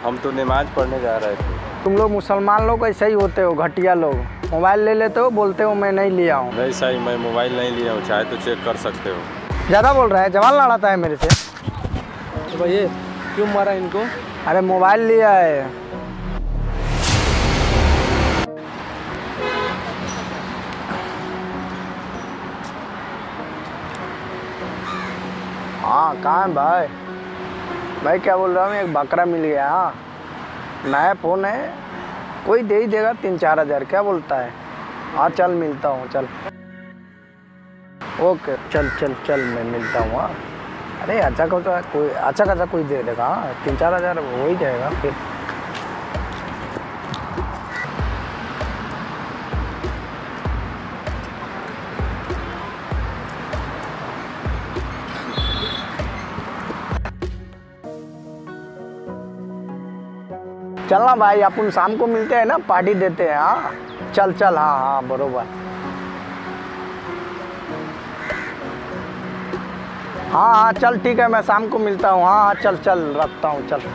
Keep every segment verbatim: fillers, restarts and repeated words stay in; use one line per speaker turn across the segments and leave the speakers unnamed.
हम तो नमाज पढ़ने जा रहे थे।
तुम लोग मुसलमान लोग ऐसे ही होते हो, घटिया लोग। मोबाइल ले लेते हो, बोलते हो मैं नहीं लिया हूँ।
नहीं सही, मैं मोबाइल नहीं लिया हूँ, चाहे तो चेक कर सकते हो।
ज़्यादा बोल रहा है, जवान लड़ाता है मेरे से।
तो भाई ये क्यों मारा इनको?
अरे मोबाइल लिया है। हाँ कहाँ है भाई? भाई क्या बोल रहा हूँ, एक बकरा मिल गया। हाँ नया फ़ोन है, कोई दे ही देगा तीन चार हज़ार। क्या बोलता है? हाँ चल मिलता हूँ, चल ओके चल चल चल मैं मिलता हूँ। हाँ अरे अच्छा खासा कोई अच्छा खासा कोई दे देगा। हाँ तीन चार हज़ार हो ही जाएगा फिर। चलना भाई, अपन शाम को मिलते हैं ना, पार्टी देते हैं। हाँ चल चल, हाँ हाँ बरोबर। हाँ हाँ चल ठीक है, मैं शाम को मिलता हूँ। हाँ हाँ चल चल रखता हूँ, चल।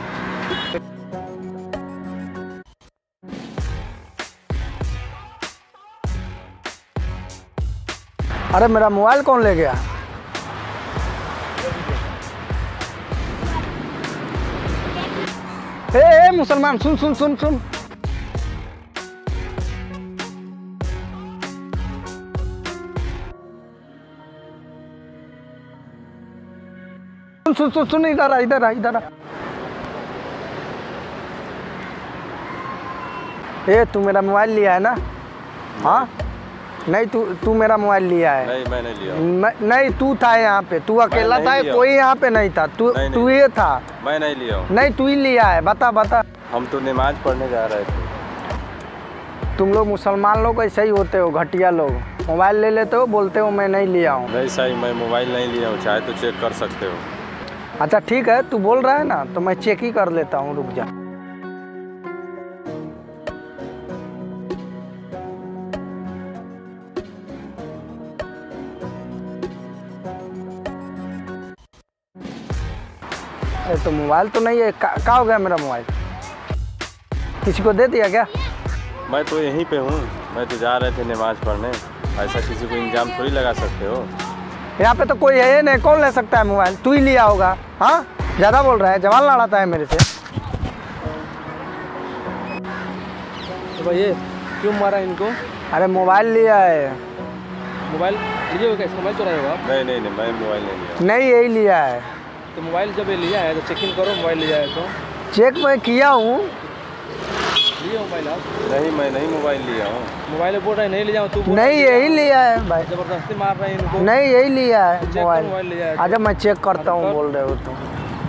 अरे मेरा मोबाइल कौन ले गया? ए, ए मुसलमान सुन सुन सुन सुन सुन सुन सुन सुन इधर आ इधर आ इधर आ। ए तू मेरा मोबाइल लिया है ना? हाँ नहीं तू तू मेरा मोबाइल लिया है?
नहीं मैं नहीं लिया।
न, नहीं तू था यहाँ पे, तू अकेला था, कोई यहाँ पे नहीं था। तू तू ये था?
मैं नहीं लिया हूँ।
नहीं तू ही लिया है, बता बता।
हम तो नमाज पढ़ने जा रहे थे।
तुम लोग मुसलमान लोग ऐसे ही होते हो, घटिया लोग। मोबाइल ले लेते हो, बोलते हो मैं नहीं लिया हूँ।
नहीं सही, मैं मोबाइल नहीं लिया हूँ, चाहे तो चेक कर सकते हो।
अच्छा ठीक है, तू बोल रहा है ना तो मैं चेक ही कर लेता हूँ, रुक जा। अरे तो मोबाइल तो नहीं है, कहाँ हो गया मेरा मोबाइल? किसी को दे दिया क्या?
मैं तो यहीं पे हूँ, मैं तो जा रहे थे नमाज पढ़ने। ऐसा किसी को इंजाम थोड़ी लगा सकते हो।
यहाँ पे तो कोई है नहीं, कौन ले सकता है मोबाइल? तू ही लिया होगा। हाँ ज़्यादा बोल रहा है, जवान लड़ाता है मेरे से।
तो भाई ये क्यों मारा इनको?
अरे मोबाइल लिया है।
मोबाइल लिए हो क्या? मोबाइल चुराए हो आप?
नहीं नहीं नहीं, मैं मोबाइल नहीं लिया।
नहीं यही लिया है।
तो मोबाइल जब ये लिया है तो चेक इन करो, मोबाइल लिया है तो।
चेक मैं किया हूँ।
लिए मोबाइल आप?
नहीं मैं नहीं मोबाइल लिया हूँ।
मोबाइल बोल रहे नहीं ले जाओ, तू
नहीं यही लिया है भाई।
जबरदस्ती मार रहे हैं इनको।
नहीं यही लिया है मोबाइल।
मोबाइल लिया है।
अच्छा मैं चेक करता हूँ, बोल रहे हो तुम।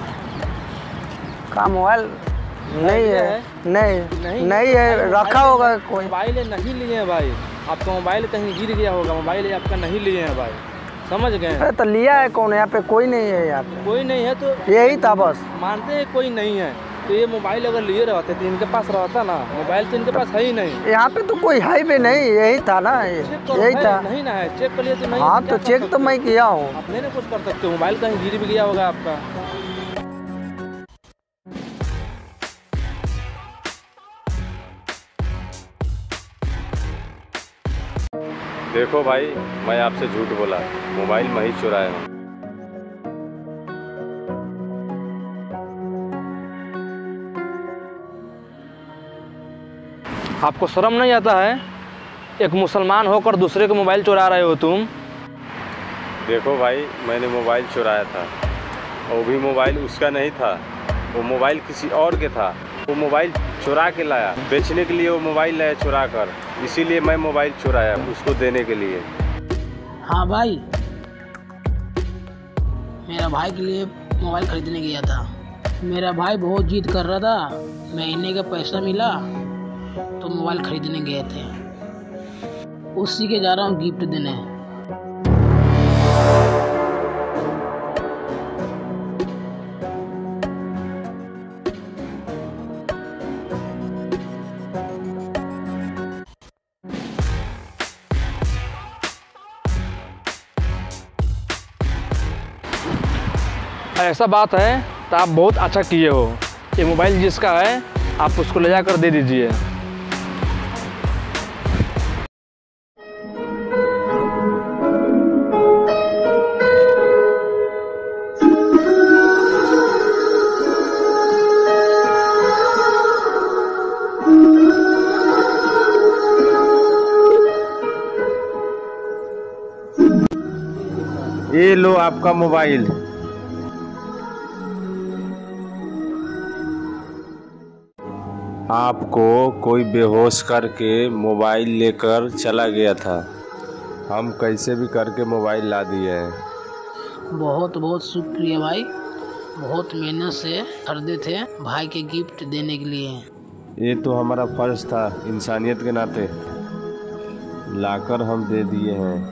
कहाँ मोबाइल? नहीं है, नहीं नहीं, नहीं है, रखा होगा कोई।
मोबाइल नहीं लिए हैं भाई, आपका मोबाइल कहीं गिर गया होगा। मोबाइल आपका नहीं लिए हैं भाई, समझ गए?
अरे तो लिया है कौन? यहाँ पे कोई नहीं है। यहाँ पे
कोई नहीं है तो
यही था बस।
मानते हैं कोई नहीं है तो ये मोबाइल अगर लिए रहते तो इनके पास रहता ना, मोबाइल तो इनके पास है ही नहीं।
यहाँ पे तो कोई है भी नहीं, यही था ना, यही था।
नहीं ना है, चेक कर लिए तो नहीं।
हाँ तो चेक तो मैं किया हूँ।
आप नहीं ना कुछ कर सकते, मोबाइल कहीं गिर भी गया होगा आपका।
देखो भाई, मैं आपसे झूठ बोला, मोबाइल मैं ही चुराया हूँ।
आपको शर्म नहीं आता है? एक मुसलमान होकर दूसरे के मोबाइल चुरा रहे हो तुम।
देखो भाई, मैंने मोबाइल चुराया था, वो भी मोबाइल उसका नहीं था, वो मोबाइल किसी और के था। वो मोबाइल चुरा के लाया, बेचने के लिए वो मोबाइल लाया चुरा कर, इसीलिए मैं मोबाइल चुराया उसको देने के लिए।
हाँ भाई, मेरा भाई के लिए मोबाइल खरीदने गया था। मेरा भाई बहुत जिद कर रहा था, महीने का पैसा मिला तो मोबाइल खरीदने गए थे, उसी के जा रहा हूँ गिफ्ट देने।
ऐसा बात है तो आप बहुत अच्छा किए हो, ये मोबाइल जिसका है आप उसको ले जाकर दे दीजिए।
ये लो आपका मोबाइल। आपको कोई बेहोश करके मोबाइल लेकर चला गया था। हम कैसे भी करके मोबाइल ला दिए हैं।
बहुत बहुत शुक्रिया भाई, बहुत मेहनत से खरीदे थे भाई के गिफ्ट देने के लिए।
ये तो हमारा फर्ज था, इंसानियत के नाते लाकर हम दे दिए हैं।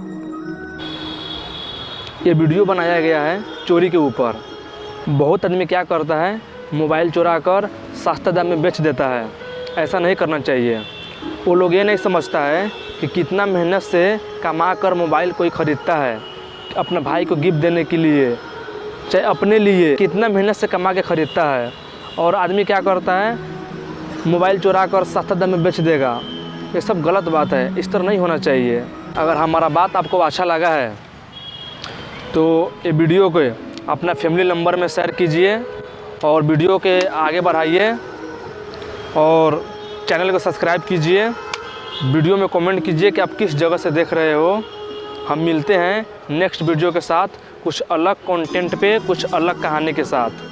ये वीडियो बनाया गया है चोरी के ऊपर। बहुत आदमी क्या करता है, मोबाइल चुरा कर सस्ता दाम में बेच देता है। ऐसा नहीं करना चाहिए। वो लोग ये नहीं समझता है कि कितना मेहनत से कमा कर मोबाइल कोई ख़रीदता है अपने भाई को गिफ्ट देने के लिए, चाहे अपने लिए, कितना मेहनत से कमा के ख़रीदता है। और आदमी क्या करता है, मोबाइल चुरा कर सस्ता दाम में बेच देगा। ये सब गलत बात है, इस तरह नहीं होना चाहिए। अगर हमारा बात आपको अच्छा लगा है तो ये वीडियो को अपना फैमिली नंबर में शेयर कीजिए और वीडियो के आगे बढ़ाइए और चैनल को सब्सक्राइब कीजिए। वीडियो में कमेंट कीजिए कि आप किस जगह से देख रहे हो। हम मिलते हैं नेक्स्ट वीडियो के साथ, कुछ अलग कंटेंट पे, कुछ अलग कहानी के साथ।